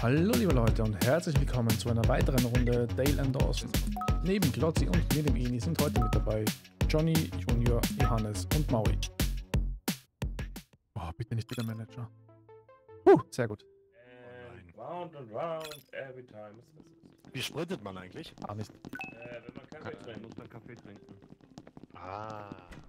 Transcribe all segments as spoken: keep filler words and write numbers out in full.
Hallo liebe Leute und herzlich willkommen zu einer weiteren Runde Dale and Dawson. Neben Klotzi und mir dem Eni sind heute mit dabei Johnny, Junior, Johannes und Maui. Oh, bitte nicht wieder Manager. Uh, sehr gut. And round and round every time. Wie sprintet man eigentlich? Ah, nicht. Äh, wenn man Kaffee Äh, trinkt. muss man Kaffee trinken. Ah.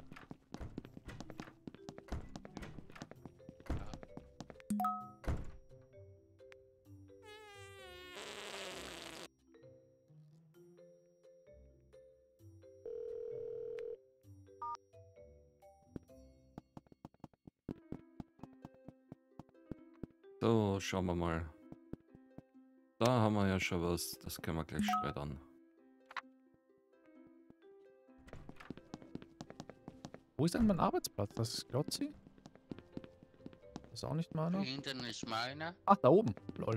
So, schauen wir mal. Da haben wir ja schon was, das können wir gleich schreddern. Wo ist denn mein Arbeitsplatz? Das ist Klotzi? Das ist auch nicht meiner. Hinten ist meiner. Ach, da oben. Lol.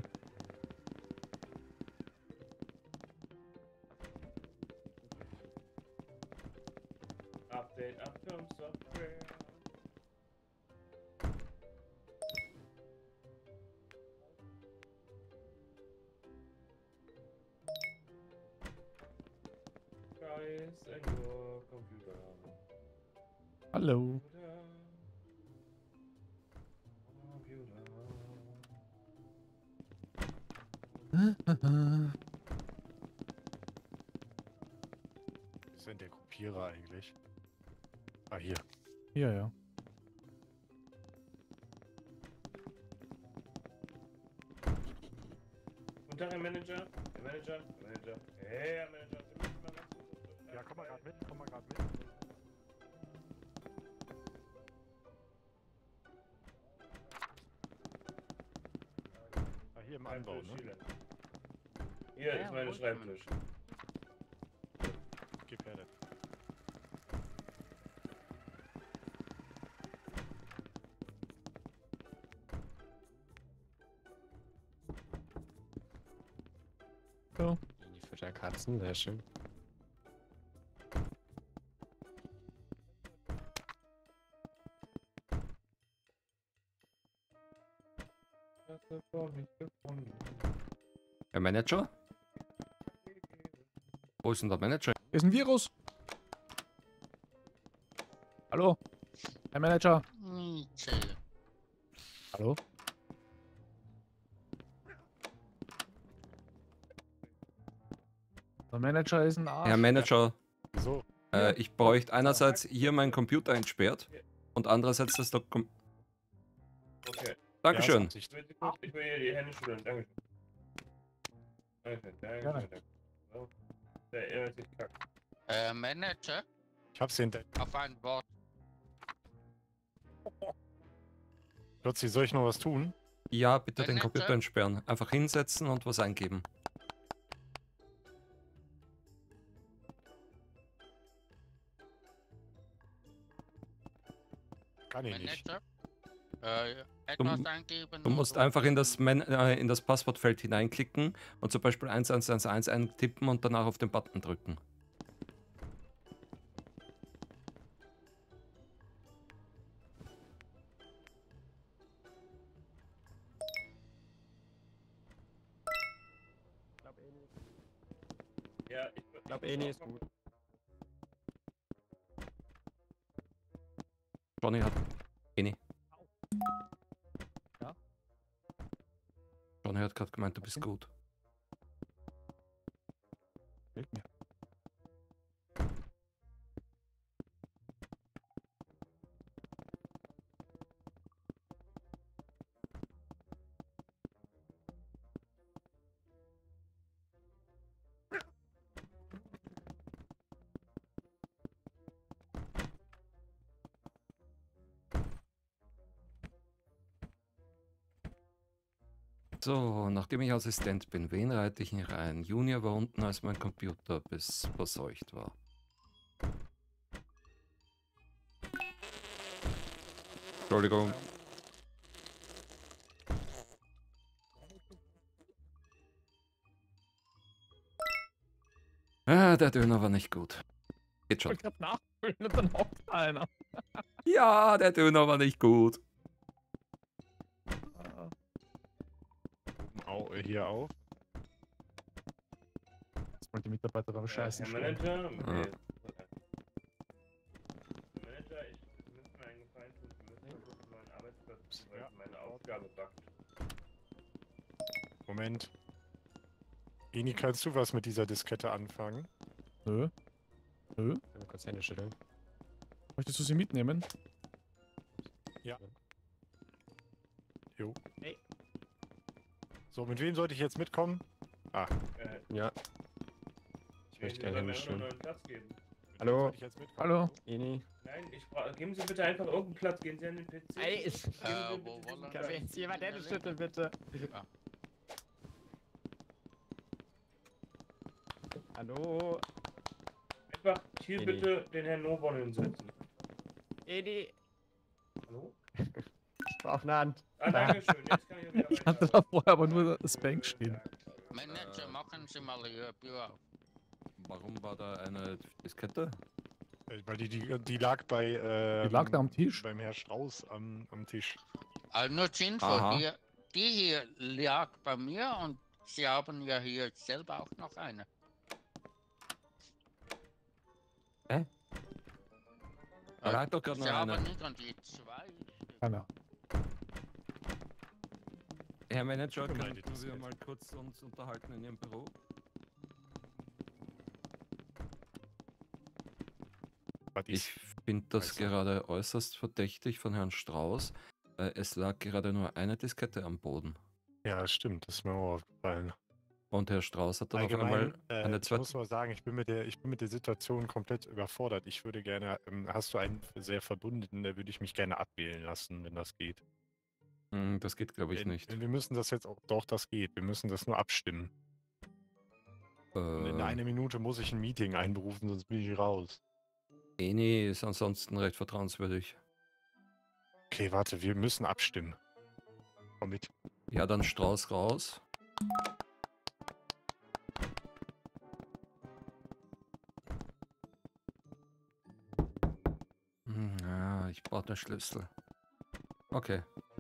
Update, Update, Software. Guys and your computer. Hallo. Wo ist denn der Kopierer eigentlich? Ah, hier. Ja, ja. Guten Tag, Herr Manager. Herr Manager, Herr Manager. Hey, Herr Manager. Sie müssen mal ganz kurz- Ja, komm mal gerade mit, komm mal gerade mit. Ah, hier im Anbau, ne? Schreibtisch, Hier Ja, ist meine gut. Schreibtisch. Gib her, das. So. Die Fütterkatzen, sehr schön. Das ist doch nicht gefunden. Der Manager? Wo ist denn der Manager? Hier ist ein Virus. Hallo. Herr Manager. Nietzsche. Hallo. Der Manager ist ein Arsch. Herr Manager, Wieso? äh, ich bräuchte einerseits hier meinen Computer entsperrt und andererseits das Dokument. Okay. Dankeschön. Ja, ist Ich will, ich will hier die Hände schütteln. Dankeschön. Danke, danke, Gerne. danke. So. Der erinnert sich kack. Äh, Manager Ich hab's hinter. auf ein Wort. Plötzlich soll ich noch was tun? Ja, bitte den Manager? Computer entsperren. Einfach hinsetzen und was eingeben. Kann ich nicht. Manager. Äh, etwas eingeben. Du musst und- einfach in das, Men äh, in das Passwortfeld hineinklicken und zum Beispiel eins eins eins eins eintippen und danach auf den Button drücken. Ja, ich, Ich glaube, Eni ist gut. Johnny hat... Eni. Ja? Johnny hat gerade gemeint, du bist gut. Fehlt mir. So, nachdem ich Assistent bin, wen reite ich hier rein? Junior war unten, als mein Computer bis verseucht war. Entschuldigung. Ah, der Döner war nicht gut. Geht Ich schon. wollte gerade nachfüllen und dann hockt einer. Ja, der Döner war nicht gut. Ah, Oben au hier auf. Das wollen die Mitarbeiter aber scheiße Herr stellen. Manager, Ja. Herr Manager, ich müsste mir einen Gefallen tun. Sie müssen versuchen, meinen Arbeitsplatz zu weil Ja. meine Aufgabe backt. Moment. Eni, kannst du was mit dieser Diskette anfangen? Nö. Nö. Ich will kurz Hände schütteln. Möchtest du sie mitnehmen? Jo. Hey. So, mit wem sollte ich jetzt mitkommen? Äh, Ja, ich möchte Ihnen gerne einen hinschauen. neuen Platz geben. Mit wem Hallo? sollte ich jetzt mitkommen? Hallo? Eni. Nein, ich fra- geben Sie bitte einfach irgendeinen Platz. Gehen Sie an den P C. Ey, Geben ist- Sie Äh, bitte wo diesen wollen Platz. wir- jetzt jemand Hände schütteln, bitte? Hallo? Einfach hier Eni. bitte den Herrn Nobon hinsetzen. Eni, Hallo? ich brauch eine Hand. Ah, danke schön. Jetzt kann ich wieder Ich hatte da weiterarbeiten. vorher aber nur das Bank stehen. Manager, Äh. machen Sie mal Ihr Büro auf. Warum war da eine Diskette? Äh, Weil die, die, die lag bei. Ähm, Die lag da am Tisch. Beim Herr Strauß am, am Tisch. Also nur zur Info, Aha. die, die hier lag bei mir und Sie haben ja hier selber auch noch eine. Hä? Da Äh, lag doch gerade Sie noch haben eine. nicht an die zwei. Keiner. Herr Manager, Tut mir können leid, wir Diskette. mal kurz uns unterhalten in Ihrem Büro? Was Ich ist? finde das Also- gerade äußerst verdächtig von Herrn Strauß. Äh, es lag gerade nur eine Diskette am Boden. Ja, stimmt, das ist mir auch aufgefallen. Und Herr Strauß hat dann auf Allgemein, einmal äh, eine ich zweite. muss mal sagen, ich bin, mit der, ich bin mit der Situation komplett überfordert. Ich würde gerne, ähm, hast du einen sehr verbundenen, da würde ich mich gerne abwählen lassen, wenn das geht. Hm, das geht, glaube ich, Denn- nicht. denn Wir müssen das jetzt auch, doch, das geht. Wir müssen das nur abstimmen. Und in Äh, einer Minute muss ich ein Meeting einberufen, sonst bin ich raus. Eni ist ansonsten recht vertrauenswürdig. Okay, warte, wir müssen abstimmen. Komm mit. Ja, dann Strauß raus. Hm, ja, ich brauche den Schlüssel. Okay.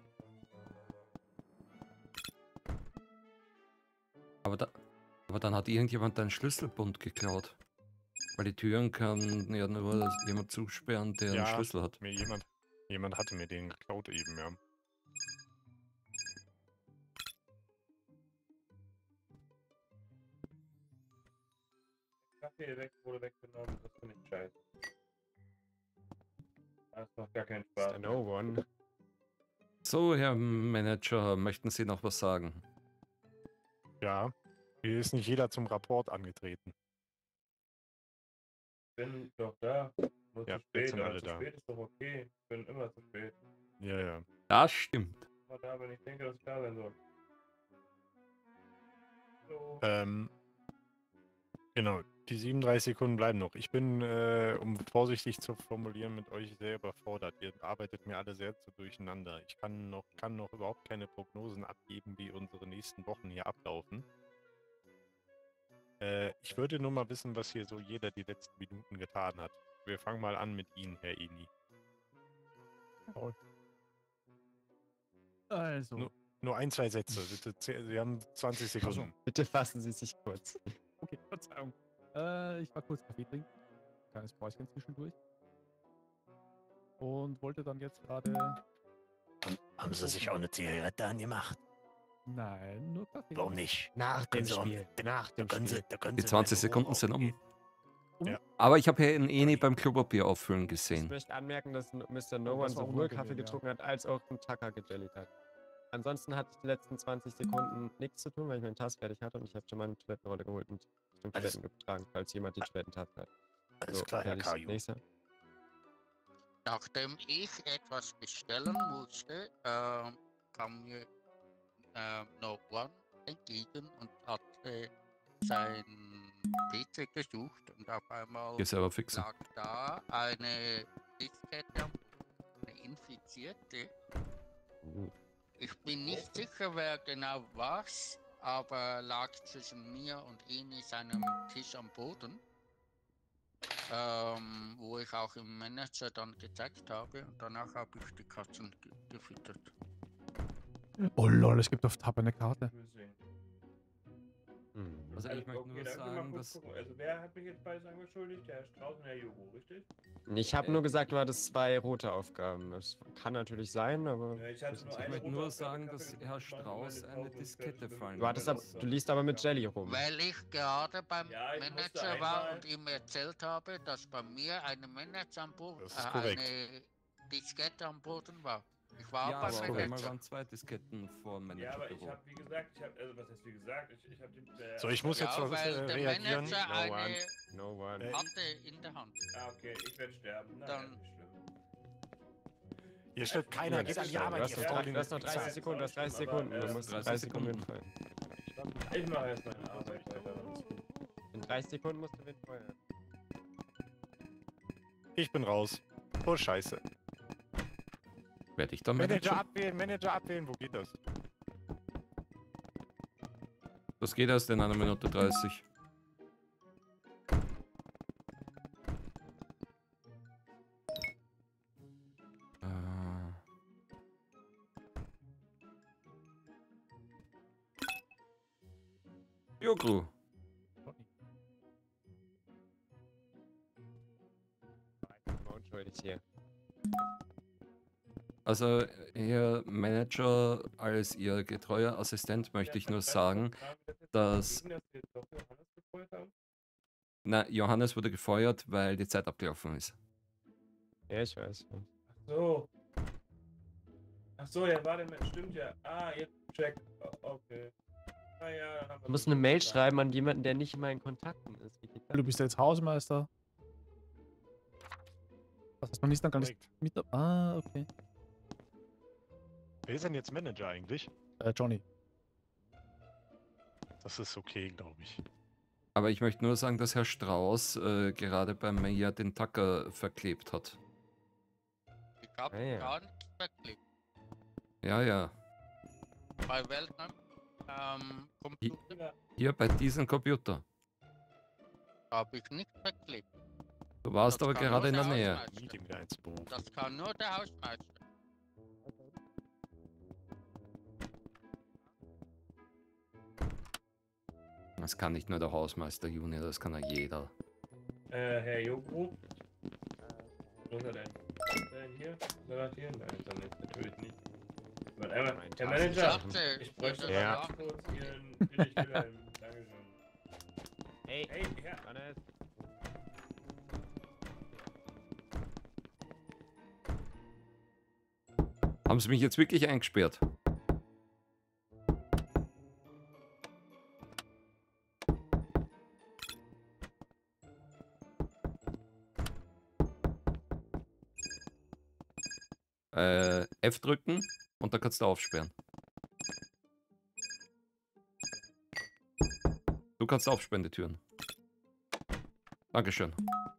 Aber, da, aber dann hat irgendjemand deinen Schlüsselbund geklaut. Weil die Türen kann ja nur jemand zusperren, der einen Ja. Schlüssel hat. Mir jemand, jemand hatte mir den geklaut eben, ja. Kaffee weg, wurde weggenommen. Das finde ich scheiße. Das macht gar keinen Ist da Spaß. no one? So, Herr Manager, möchten Sie noch was sagen? Ja, hier ist nicht jeder zum Rapport angetreten. Ich bin doch da. Nur Ja, zu spät, jetzt sind aber alle zu da. spät ist doch okay. Ich bin immer zu spät. Ja, ja. Das stimmt. Immer da, wenn ich denke, dass ich da sein soll. So. Ähm, genau, die siebenunddreißig Sekunden bleiben noch. Ich bin, äh, um vorsichtig zu formulieren, mit euch sehr überfordert. Ihr arbeitet mir alle sehr zu durcheinander. Ich kann noch, kann noch überhaupt keine Prognosen abgeben, wie unsere nächsten Wochen hier ablaufen. Äh, ich würde nur mal wissen, was hier so jeder die letzten Minuten getan hat. Wir fangen mal an mit Ihnen, Herr Eni. Also. No. Nur ein, zwei Sätze, bitte. zäh- Sie haben zwanzig Sekunden. Bitte fassen Sie sich kurz. Okay, Verzeihung. Äh, ich war kurz Kaffee trinken. Kleines Päuschen zwischendurch. Und wollte dann jetzt gerade. Haben Sie sich auch eine Zigarette angemacht? Nein, nur Kaffee. Warum nicht? Nach dem Können Sie auch- Spiel. Nach Da dem können Sie, Spiel. da können Die Sie zwanzig meine Sekunden Ruhe sind um. aufgeben. Ja. Aber ich habe hier einen Eni beim Klopapier auffüllen Ich gesehen. möchte anmerken, dass Mister No Oh, One das war sowohl unangenehm, Kaffee ja. getrunken hat, als auch einen Tucker gejellied hat. Ansonsten hatte ich die letzten zwanzig Sekunden nichts zu tun, weil ich meinen Task fertig hatte und ich habe schon meine Toilettenrolle geholt und Richtung Alles- Toiletten getragen, falls jemand die Toilettentask hat. Alles klar, Herr fertig. Kaju. Nächster. Nachdem ich etwas bestellen musste, ähm, kam mir ähm, No One entgegen und hatte sein P C gesucht und auf einmal Hier selber fixen. lag da eine Diskette, am Boden, eine infizierte. Uh, Ich bin nicht sicher, wer genau was, aber lag zwischen mir und Eni seinem Tisch am Boden. Ähm, wo ich auch im Manager dann gezeigt habe und danach habe ich die Katzen ge gefüttert. Oh lol, es gibt auf Tab eine Karte. Ich will sehen. Also ich möchte nur dann können wir mal sagen, kurz dass... gucken. Also wer hat mich jetzt beides angeschuldigt? Der Herr Strauß und Herr Jogo, richtig? Ich habe nur gesagt, du hattest zwei rote Aufgaben. Das kann natürlich sein, aber... Ja, ich hatte nur Ich eine möchte rote nur Aufgabe, sagen, Kaffee dass und Herr Kuchen machen und Strauß meine eine Frau ist Diskette fertig fallen Du, hattest ab, lässt. du liest aber mit Jelly rum. Weil ich gerade beim Ja, ich musste Manager war einmal- und ihm erzählt habe, dass bei mir eine Manager am Boden, Das ist äh, korrekt. eine Diskette am Boden war. Ich war Ja, beim aber auf korrekt. einmal Manager. waren zwei Disketten vor dem Ja, aber ich Managerbüro. habe, wie gesagt, ich habe, also was heißt wie gesagt, ich, ich habe den... Äh, So, ich muss jetzt Ja, was weil äh, der reagieren. Manager No one. eine No one. Äh, hatte in der Hand. Ah, okay, ich werde sterben. Nein, Dann- nicht schlimm. Hier stirbt keiner, geht an die Du Arbeit. hast ihr noch, Frau, drei- die du hast noch nicht dreißig bezahlt. Sekunden, du hast dreißig Aber, Sekunden. Du äh, musst dreißig dreißig Sekunden Sekunden. hinfallen. Ich mache erst meine Arbeit weiter. alles gut. In dreißig Sekunden musst du wen feuern. Ich bin raus. Oh, scheiße. Werde ich dann Manager Manager? abwählen, Manager abwählen, wo geht das? Das geht erst in einer Minute dreißig. Äh. Jogru. Unschuldig hier. Also, Herr Manager, als Ihr getreuer Assistent möchte ich nur sagen, dass- Dass wir jetzt doch Johannes gefeuert haben? na, Johannes wurde gefeuert, weil die Zeit abgelaufen ist. Ja, ich weiß. Ach so. Ach so, ja, warte mal, stimmt ja. Ah, jetzt check. O- Okay. Ah, ja, dann haben wir Du musst das eine Mail gesagt. schreiben an jemanden, der nicht in meinen Kontakten ist. Wie geht das? Du bist jetzt Hausmeister. Das heißt, man ist dann gar nicht Korrekt. mit. Ah, okay. Wer ist denn jetzt Manager eigentlich? Äh, Johnny. Das ist okay, glaube ich. Aber ich möchte nur sagen, dass Herr Strauß äh, gerade bei mir den Tacker verklebt hat. Ich habe Ah, ja. gar nichts verklebt. Ja, ja. Bei welchem ähm, Computer Hier bei diesem Computer. habe ich nicht verklebt. Du warst Das aber kann gerade nur in der der Nähe. Hausmeister. Miet ihn wieder ins Büro. Das kann nur der Hausmeister. Das kann nicht nur der Hausmeister Junior, das kann ja jeder. Äh, Herr Jogo. Wo ist er denn? Ist er denn hier? Ist er gerade hier? Nein, ist er nicht. Natürlich nicht. Warte einmal. Mein Herr Task- Ich Manager, dachte, ich bräuchte würde Ja. mal sagen, kurz Ihren Billigwillen. Dankeschön. Hey, Hey, Herr. Johannes. Haben sie mich jetzt wirklich eingesperrt? Äh, F drücken und dann kannst du aufsperren. Du kannst aufsperren, die Türen. Dankeschön.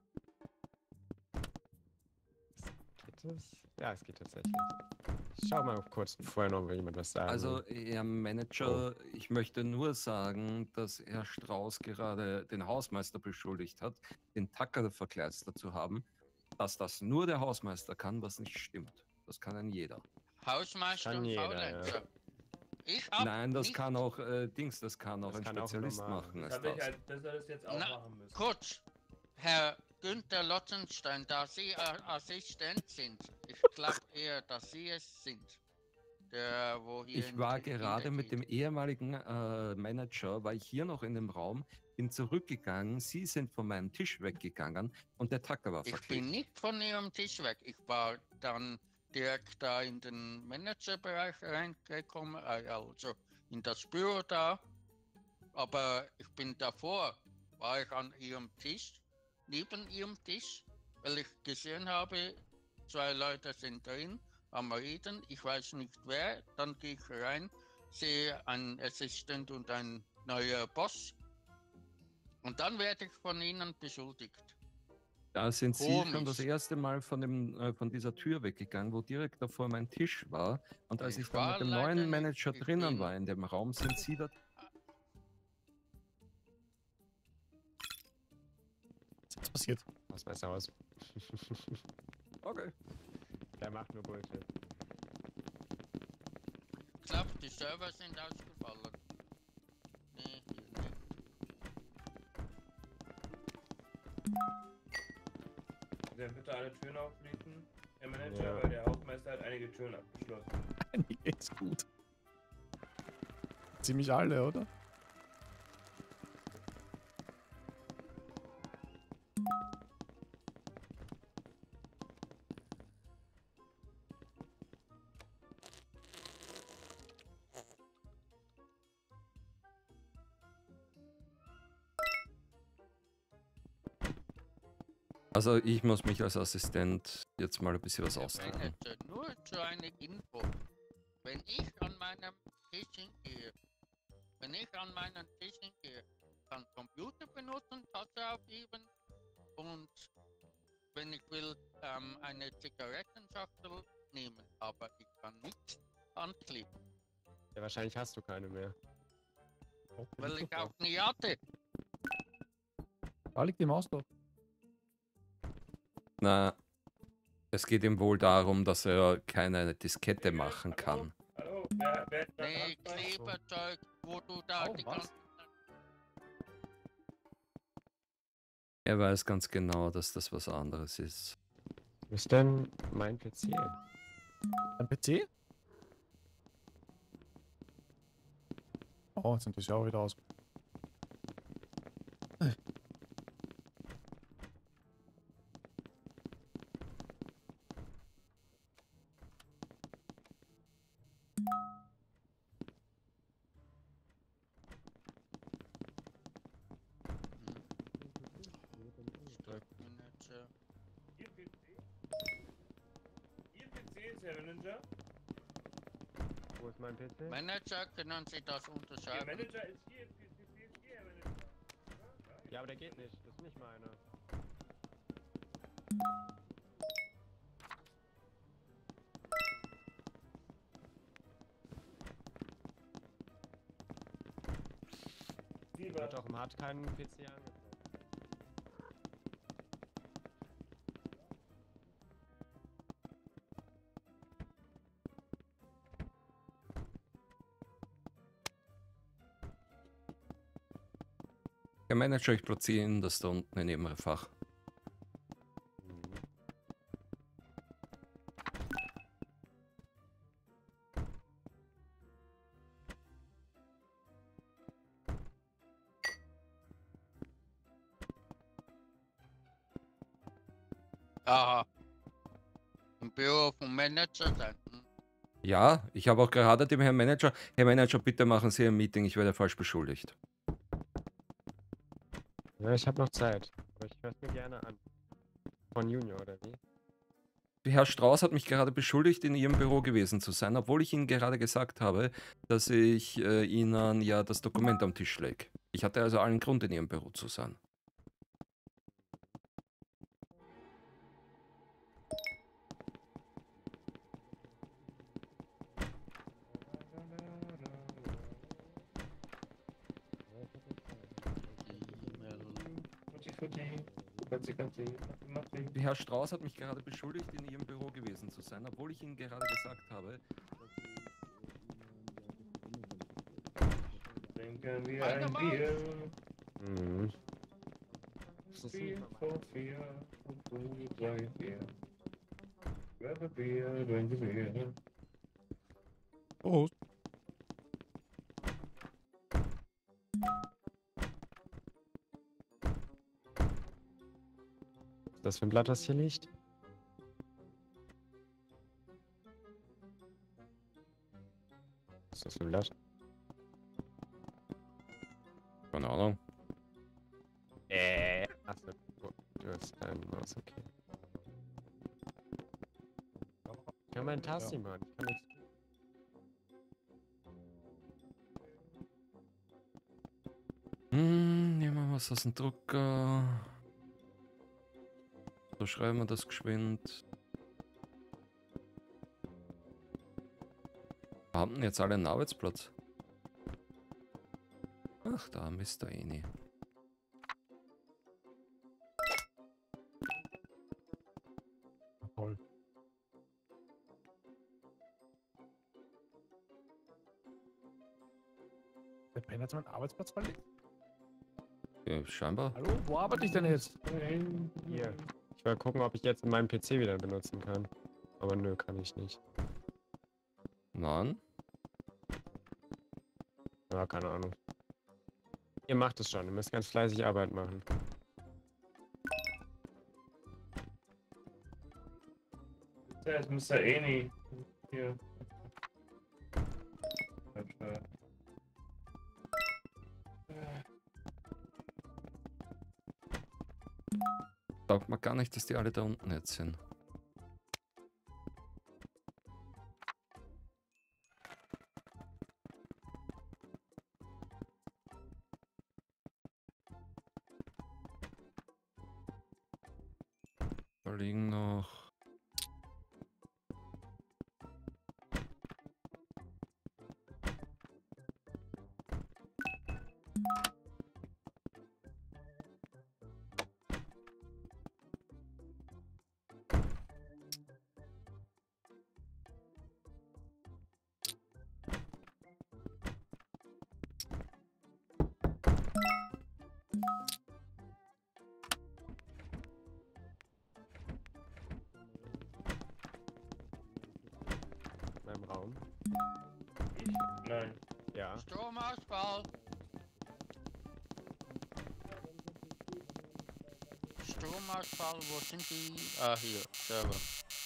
Geht das? Ja, es geht tatsächlich. Ich schau mal kurz vorher noch, will jemand was sagen. Also, will. Herr Manager, ich möchte nur sagen, dass Herr Strauß gerade den Hausmeister beschuldigt hat, den Tacker verkleistert zu haben, dass das nur der Hausmeister kann, was nicht stimmt. Das kann ein jeder. Hausmeister Kann und jeder, Faulenzer. Ich hab Nein, das nicht, kann auch äh, Dings, das kann auch Das ein kann auch ein Spezialist normaler. machen. Das Als habe ich das. halt, dass er das jetzt auch Na, machen müssen. kurz, Herr Günther Lotzenstein, da Sie äh, Assistent sind, ich glaube eher, dass Sie es sind, der wo hier Ich in war die gerade Knie mit dem geht. ehemaligen äh, Manager, war ich hier noch in dem Raum, bin zurückgegangen, Sie sind von meinem Tisch weggegangen und der Tacker war Ich bin verklebt. nicht von Ihrem Tisch weg. Ich war dann direkt da in den Managerbereich reingekommen, äh, also in das Büro da. Aber ich bin davor, war ich an Ihrem Tisch, neben Ihrem Tisch, weil ich gesehen habe, zwei Leute sind drin, am Reden, ich weiß nicht wer, dann gehe ich rein, sehe einen Assistent und ein neuer Boss. Und dann werde ich von Ihnen beschuldigt. Da sind Sie schon Komisch. das erste Mal von, dem, äh, von dieser Tür weggegangen, wo direkt davor mein Tisch war. Und als ich, Ich dann war mit dem leider neuen nicht. Manager Ich drinnen bin- war in dem Raum, sind Sie da. Was ist passiert? Hausmeister aus. Okay. Der macht nur Bullshit. Ich glaube, die Server sind ausgefallen. Nee, hier nicht. Dann bitte alle Türen aufschließen. Herr Manager, Ja. weil der Hausmeister hat einige Türen abgeschlossen. Einige ist gut. Ziemlich alle, oder? Also ich muss mich als Assistent jetzt mal ein bisschen was Herr ausdenken. Manager, nur zu einer Info. Wenn ich an meinem Tisch hingehe, wenn ich an meinen Tisch hingehe, kann Computer benutzen, Tasse aufheben und wenn ich will, ähm, eine Zigarettenschachtel nehmen, aber ich kann nicht ankleben, Ja, wahrscheinlich hast du keine mehr. weil ich auch nie hatte. Da liegt die Maus doch. Na, es geht ihm wohl darum, dass er keine Diskette machen kann. Hallo, wer, wer ist da Nee, dran? Kleberzeug, wo du da Oh, die was? ganzen... Er weiß ganz genau, dass das was anderes ist. Wo ist denn mein P C? Ein P C? Oh, jetzt sind das ja auch wieder aus. Manager. Ihr P C? Ihr P C ist Herr Manager? Wo ist mein P C? Manager, können Sie das Ihr unterschreiben? Manager ist hier, Ihr P C ist hier, Herr Manager. Ja, aber der geht nicht. Das ist nicht meiner. Lieber. Wird doch im Hard keinen P C angezeigt. Herr Manager, ich platziere Ihnen das da unten in Ihrem Fach. Aha. Im Büro vom Manager sein. Hm. Ja, ich habe auch gerade dem Herrn Manager, Herr Manager, bitte machen Sie ein Meeting, ich werde falsch beschuldigt. Ja, ich habe noch Zeit. Aber ich höre es mir gerne an. Von Junior, oder wie? Herr Strauß hat mich gerade beschuldigt, in Ihrem Büro gewesen zu sein, obwohl ich Ihnen gerade gesagt habe, dass ich äh, Ihnen ja das Dokument am Tisch lege. Ich hatte also allen Grund, in Ihrem Büro zu sein. Fuzzi, Fuzzi, Fuzzi. Herr Strauß hat mich gerade beschuldigt, in Ihrem Büro gewesen zu sein, obwohl ich Ihnen gerade gesagt habe, Trinken wir Warte ein mal. Bier. Mhm. Vier vor vier. Und du drei, vier. Grab a beer, drink a beer. Oh, Was ist das für ein Blatt, was hier liegt? Was ist das für ein Blatt? keine Ahnung. Äh. Achso, oh, du hast ein Maus, okay. Ich kann meinen Tassi, Mann. Ich kann nichts. Hm, nehmen wir was aus dem Drucker. So schreiben wir das geschwind. Wir haben denn jetzt alle einen Arbeitsplatz? Ach, da, Mister Eni. toll. Der Ben hat seinen Arbeitsplatz verlegt. Ja, scheinbar. Hallo, wo arbeite ich denn jetzt? Hier. Ich will gucken, ob ich jetzt meinen P C wieder benutzen kann. Aber nö, kann ich nicht. Nein. Ja, keine Ahnung. Ihr macht es schon. Ihr müsst ganz fleißig Arbeit machen. Ja, jetzt müsste er eh nie. Hier. Glaubt man gar nicht, dass die alle da unten jetzt sind. Da liegen noch... In meinem Raum. Nein. Ja. Stromausfall. Stromausfall, wo sind die? Ah, hier, Server.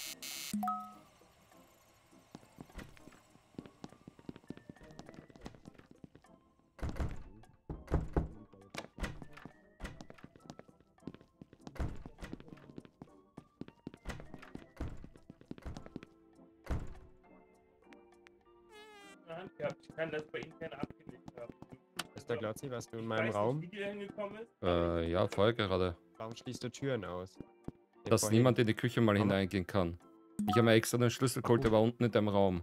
Hand gehabt. Ich kann das bei Ihnen gerne abgelegt haben. Ist der Glotzi, was du in Ich meinem weiß Raum? Nicht, wie die hingekommen ist. Äh, ja, voll gerade. Warum schließt du Türen aus? Den Dass vorhin- niemand in die Küche mal Warum? hineingehen kann. Ich habe mir extra den Schlüssel geholt, der war unten in deinem Raum.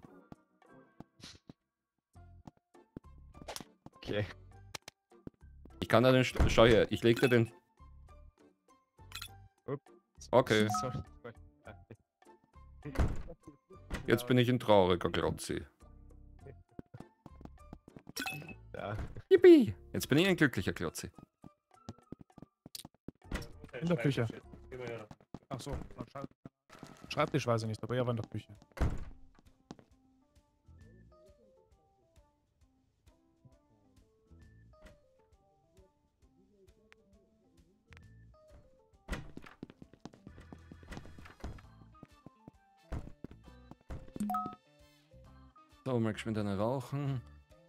Okay. Ich kann da den... St Schau her, ich leg dir den... Ups. Okay. Sorry. Jetzt bin ich ein trauriger Glotzi. Ja. Yippie! Jetzt bin ich ein glücklicher Glotzi. In der Küche. Gehen wir ja noch. Ach so, Schreib Schreibtisch weiß ich nicht, aber er war in der Küche. So, mal geschwind eine rauchen.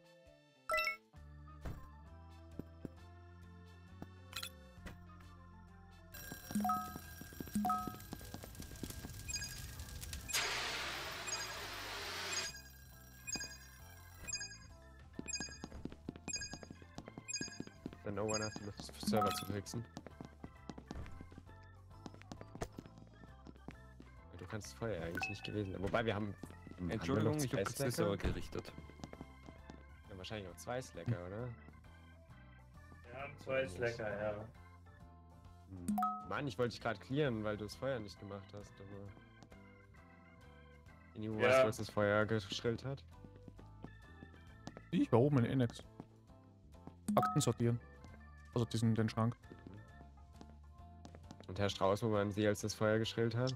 Dann no one hat den Server zu fixen. Du kannst Feuer eigentlich nicht gewesen sein. Wobei wir haben. haben wir Entschuldigung, noch ich zwei habe kurz den Slacker? Server gerichtet. Wir haben wahrscheinlich noch zwei Slacker, oder? Wir haben zwei Slacker, ja. Hm. Mann, ich wollte dich gerade clearen, weil du das Feuer nicht gemacht hast, aber. In Ja. weißt du, was das Feuer geschrillt hat? Ich war oben in Innex. Akten sortieren. Also diesen, den Schrank. Und Herr Strauß, wo waren Sie, als das Feuer geschrillt hat?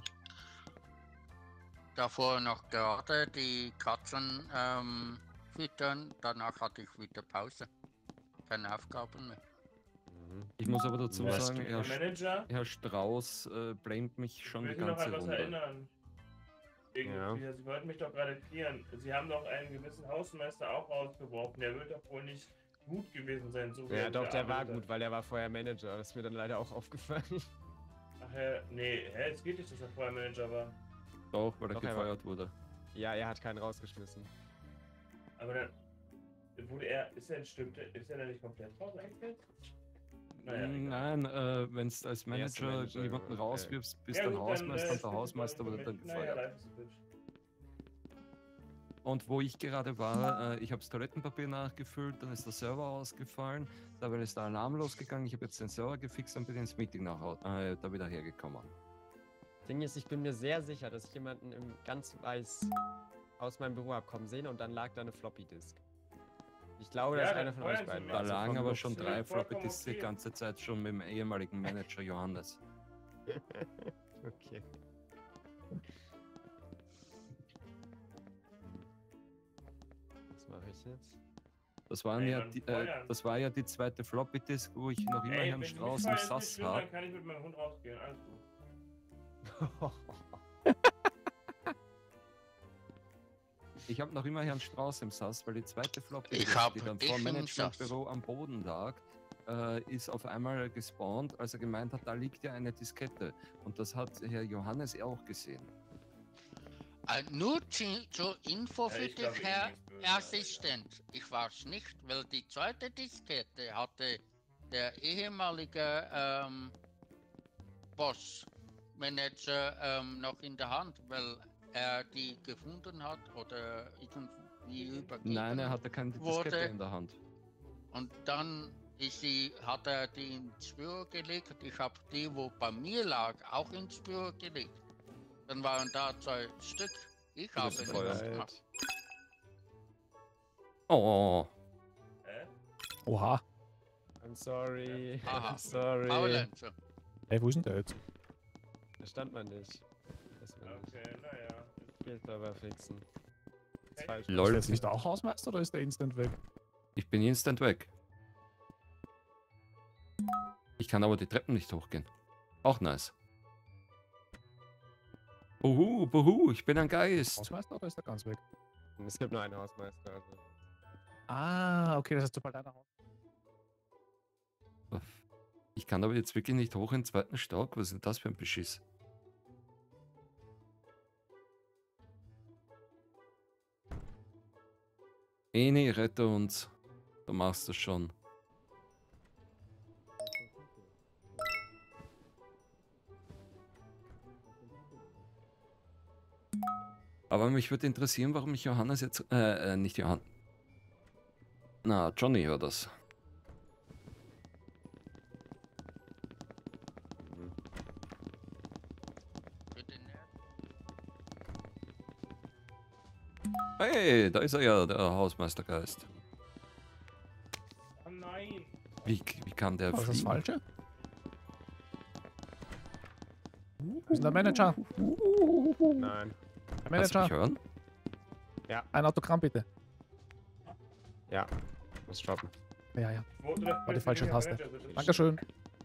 Davor noch gerade die Katzen ähm, füttern, danach hatte ich wieder Pause. Keine Aufgaben mehr. Mhm. Ich muss aber dazu Was? sagen, Der Herr, St- Manager, Herr Strauß äh, blamet mich ich schon will die Sie noch ganze an was Runde. erinnern. Wegen, Ja. Sie, Sie wollten mich doch gerade klären. Sie haben doch einen gewissen Hausmeister auch rausgeworfen. Der wird doch wohl nicht gut gewesen sein. So wie Ja, er doch, der war gearbeitet gut, weil der war vorher Manager. Das ist mir dann leider auch aufgefallen. hat. Ach, Herr, nee, hä, es geht nicht, dass er vorher Manager war. Doch, weil er Doch, er war- gefeuert wurde. Ja, er hat keinen rausgeschmissen. Aber dann wurde er, ist er, stimmt, ist er da nicht komplett raus eigentlich? Naja, egal. Nein, äh, wenn du als Der erste Manager Manager, jemanden okay. rauswirfst, bist Ja, dann gut, Hausmeister äh, und der stimmt, Hausmeister glaub ich, wurde dann für mich. Naja, gefeuert. life is a bitch. Und wo ich gerade war, äh, ich habe das Toilettenpapier nachgefüllt, dann ist der Server ausgefallen, dabei ist der Alarm losgegangen, ich habe jetzt den Server gefixt und bin ins Meeting nach, äh, da wieder hergekommen. Ding ist, ich bin mir sehr sicher, dass ich jemanden im ganz weiß aus meinem Büro hab kommen sehen und dann lag da eine Floppy Disk. Ich glaube, Ja, dass dann einer von feuern euch Sie beiden mich. Da war. lagen Also aber von schon Lux- drei Ja, vollkommen Floppy Disks die okay. ganze Zeit schon mit dem ehemaligen Manager Johannes. Okay. Was mache ich jetzt? Das, waren Ey, ja Mann, die, äh, feuern. das war ja die zweite Floppy Disk, wo ich noch immer Ey, Herrn wenn Sie mich Strauß im feuern, ist nicht Sass schlimm, dann habe. kann ich mit meinem Hund rausgehen. Alles gut. Ich habe noch immer Herrn Strauß im Sass, weil die zweite Floppy Ich Disk, hab die dann dich vor dem im Managementbüro am Boden lag, äh, ist auf einmal gespawnt, als er gemeint hat, da liegt ja eine Diskette. Und das hat Herr Johannes auch gesehen. Äh, nur zu, zur Info Ja, für ich dich, glaub, ich Herr nichts böse, aber Assistent. Ich weiß nicht, weil die zweite Diskette hatte der ehemalige ähm, Boss, Manager ähm, noch in der Hand, weil er die gefunden hat oder irgendwie übergeben. Nein, er hatte keine wurde- Diskette in der Hand. Und dann ist sie, hat er die ins Büro gelegt. Ich habe die, wo bei mir lag, auch ins Büro gelegt. Dann waren da zwei Stück. Ich Du habe bist nichts Feuer. gemacht. Oh, Hä? Oha. I'm sorry. Aha. I'm sorry. Faulenzer. Ey, wo ist denn der jetzt? Verstand man nicht. Das will ich. Okay, naja. Jetzt aber fixen. Ist falsch. Ist der lol. jetzt nicht auch Hausmeister oder ist der instant weg? Ich bin instant weg. Ich kann aber die Treppen nicht hochgehen. Auch nice. Buhu, buhu, ich bin ein Geist. Hausmeister oder ist der ganz weg? Es gibt nur einen Hausmeister. Also. Ah, okay, das heißt, sobald einer Haus. Ich kann aber jetzt wirklich nicht hoch in den zweiten Stock. Was ist denn das für ein Beschiss? Eni, rette uns. Du machst das schon. Aber mich würde interessieren, warum mich Johannes jetzt... Äh, äh nicht Johannes. Na, Johnny hört das. Bitte nicht. Hey, da ist er ja, der Hausmeistergeist. Oh nein. Wie, wie kann der Was ist das fliegen? Falsche? Wo ist denn der Manager? Nein. Der Kannst du mich Manager, hören? ein Autogramm bitte. Ja. Muss droppen. Ja, ja. Wo, oder, War die falsche Manager, Taste. bitte. Dankeschön.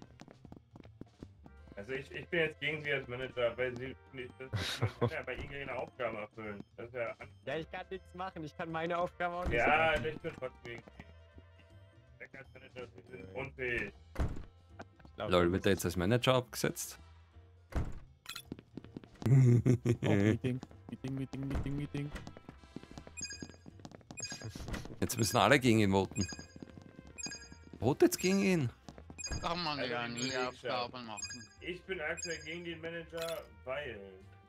Also ich, ich bin jetzt gegen Sie als Manager, weil Sie nicht, das, man kann ja bei Ihnen keine Aufgaben erfüllen. Das ist ja an Ja, ich kann nichts machen. Ich kann meine Aufgabe auch nicht Ja, machen. ich bin trotzdem gegen Sie. Weg als Manager, Sie sind unfähig. Ich glaub, Lol, wird er jetzt als Manager abgesetzt? Oh, Meeting. Meeting, Meeting, Meeting, Meeting. Jetzt müssen alle gegen ihn voten. Votet jetzt gegen ihn. Kann man Also ja die nie Belegschaft. Aufgaben machen. Ich bin aktuell gegen den Manager, weil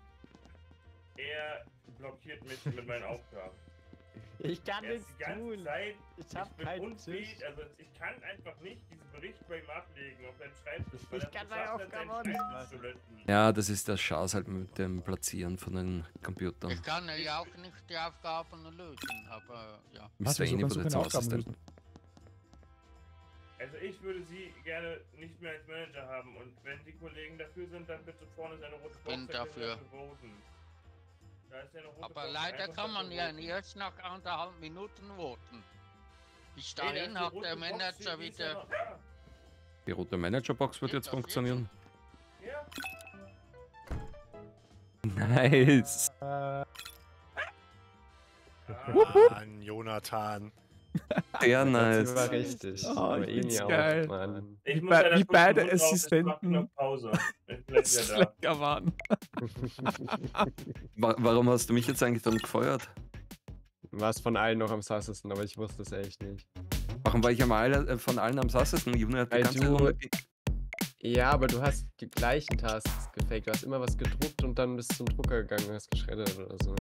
er blockiert mich mit meinen Aufgaben. Ich kann Er ist nichts die ganze tun. Zeit, Ich ich hab bin keinen unfähig, Tisch. also ich kann einfach nicht diesen Bericht bei ihm ablegen auf seinem Schreibtisch, weil Ich er kann es meine geschafft hat, Aufgabe seinen auch nicht Schreibtisch zu machen. löschen. Ja, das ist der Schaß halt mit dem Platzieren von den Computern. Ich kann ja auch nicht die Aufgaben lösen, aber ja. Was, Mister wieso Eni kannst du wurde keine zum Aufgaben Assistenten. lösen? Also ich würde Sie gerne nicht mehr als Manager haben und wenn die Kollegen dafür sind, dann bitte vorne seine rote Box. Bin da können Sie dafür. voten. Da ist ja eine rote Aber Box, leider einfach kann man dafür ja voten. erst nach anderthalb Minuten voten. Bis Nee, da ist dahin die hat rote der Box, Manager die ist ja wieder. noch da. Die rote Managerbox wird Geht jetzt das funktionieren. Ja. Nice. Äh, Mann, Jonathan. Sehr Das nice. war richtig. Oh, Aber ich Eni find's auch, geil. Mann. Ich Wie muss bei- leider wie kurz beide den Hund raus, jetzt macht Assistenten. noch Pause. Ich bin gleich wieder da. Slacker waren. Wa warum hast du mich jetzt eigentlich dann gefeuert? Du warst von allen noch am sassesten, aber ich wusste es echt nicht. Warum war ich am alle, äh, von allen am sassesten? Juni hat die Weil ganze du- Runde... Ja, aber du hast die gleichen Tasks gefaked. Du hast immer was gedruckt und dann bist zum Drucker gegangen und hast geschreddert oder so.